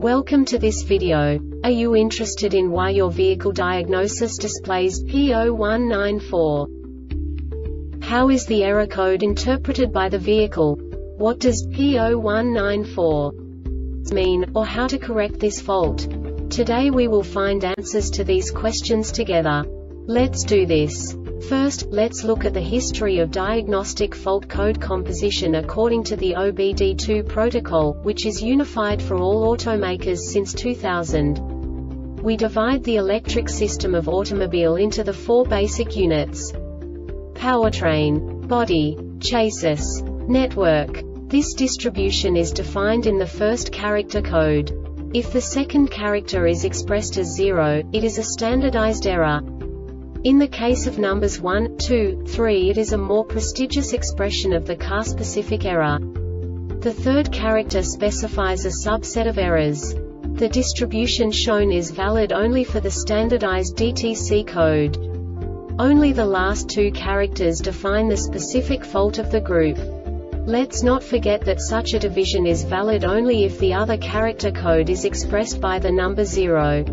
Welcome to this video. Are you interested in why your vehicle diagnosis displays P0194? How is the error code interpreted by the vehicle? What does P0194 mean, or how to correct this fault? Today we will find answers to these questions together. Let's do this. First, let's look at the history of diagnostic fault code composition according to the OBD2 protocol, which is unified for all automakers since 2000. We divide the electric system of automobile into the four basic units: powertrain, body, chassis, network. This distribution is defined in the first character code. If the second character is expressed as 0, it is a standardized error. In the case of numbers 1, 2, 3, it is a more prestigious expression of the car-specific error. The third character specifies a subset of errors. The distribution shown is valid only for the standardized DTC code. Only the last two characters define the specific fault of the group. Let's not forget that such a division is valid only if the other character code is expressed by the number 0.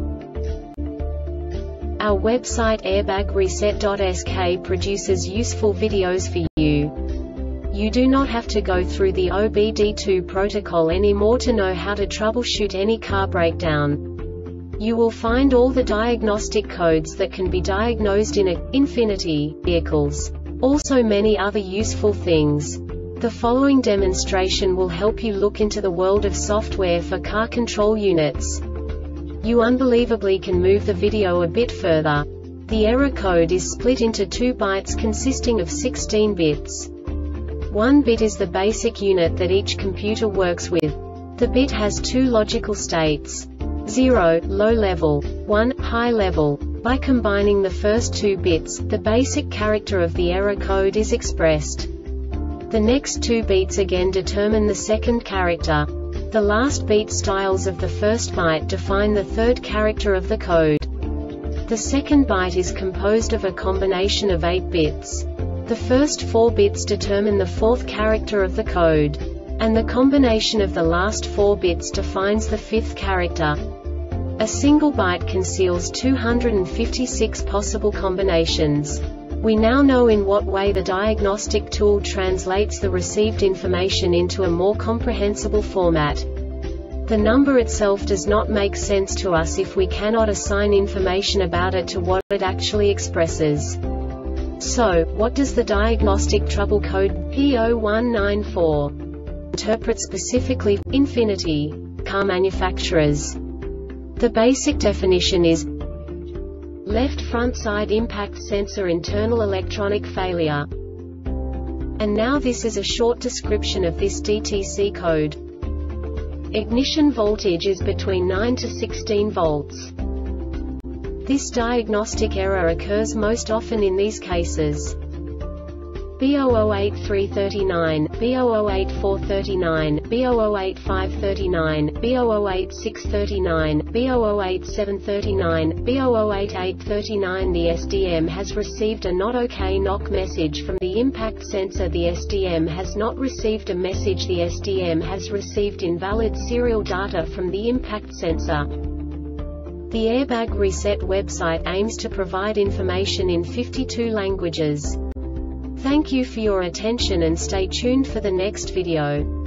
Our website airbagreset.sk produces useful videos for you. You do not have to go through the OBD2 protocol anymore to know how to troubleshoot any car breakdown. You will find all the diagnostic codes that can be diagnosed in Infiniti vehicles. Also many other useful things. The following demonstration will help you look into the world of software for car control units. You unbelievably can move the video a bit further. The error code is split into 2 bytes consisting of 16 bits. 1 bit is the basic unit that each computer works with. The bit has 2 logical states: 0, low level, 1, high level. By combining the first 2 bits, the basic character of the error code is expressed. The next 2 beats again determine the second character. The last beat styles of the first byte define the third character of the code. The second byte is composed of a combination of 8 bits. The first 4 bits determine the fourth character of the code. And the combination of the last 4 bits defines the fifth character. A single byte conceals 256 possible combinations. We now know in what way the diagnostic tool translates the received information into a more comprehensible format. The number itself does not make sense to us if we cannot assign information about it to what it actually expresses. So, what does the diagnostic trouble code P0194 interpret specifically for Infiniti car manufacturers? The basic definition is left front side impact sensor internal electronic failure. And now this is a short description of this DTC code. Ignition voltage is between 9 to 16 volts. This diagnostic error occurs most often in these cases: B008339, B008439, B008539, B008639, B008739, B008839. The SDM has received a not OK knock message from the impact sensor. The SDM has not received a message. The SDM has received invalid serial data from the impact sensor. The Airbag Reset website aims to provide information in 52 languages. Thank you for your attention and stay tuned for the next video.